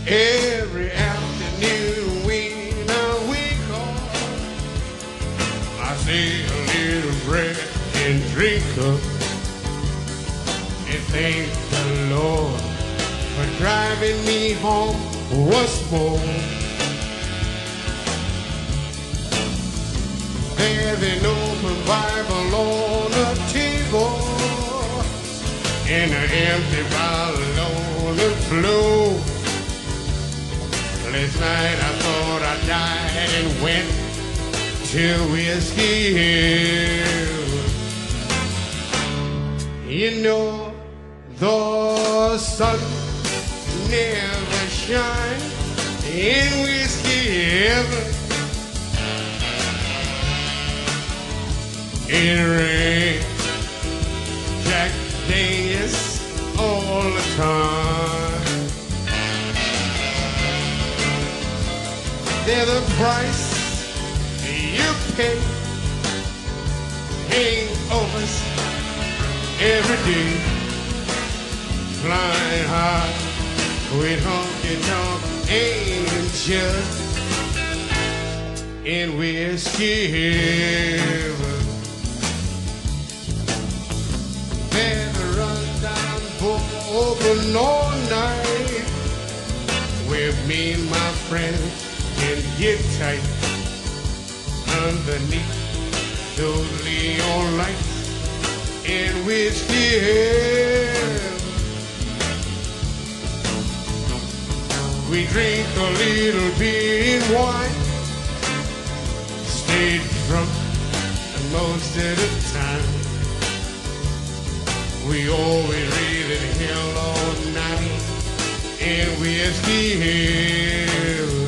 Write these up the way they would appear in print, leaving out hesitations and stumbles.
Every afternoon when I wake up, I say a little prayer and drink up and thank the Lord for driving me home once more. There's an open Bible on the table and an empty bottle on the floor. Last night I thought I died and went to Whiskey Hill. You know the sun never shines in Whiskey Hill. It rains Jack Daniels all the time. They're the price you pay. Hangovers every day. Flying high with honky-tonk angels in Whiskey Hill. There's a run-down bar open all night where me and my friends can get tight underneath those neon lights in Whiskey Hill. We drink a little bit of wine, stay drunk most of the time. We always raising hell all night in Whiskey Hill.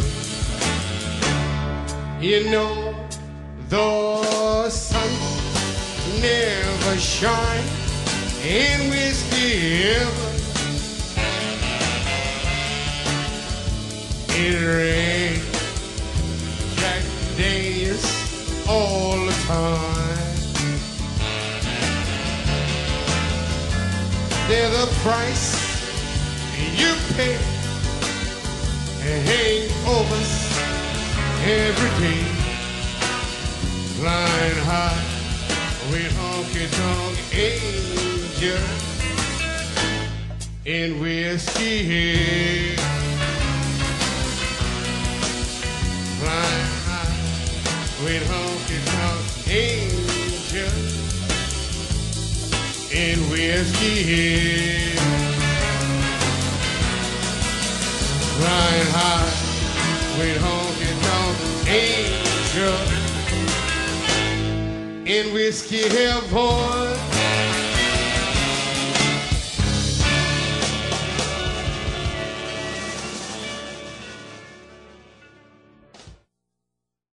You know the sun never shines in Whiskey Hill. It rains Jack Daniels all the time. They're the price you pay. Hangovers every day. Flying high with honky-tonk angels in Whiskey Hill. Flying high with honky-tonk angels in Whiskey Hill. Flying high with honky-tonk angels in Whiskey Hill, boy.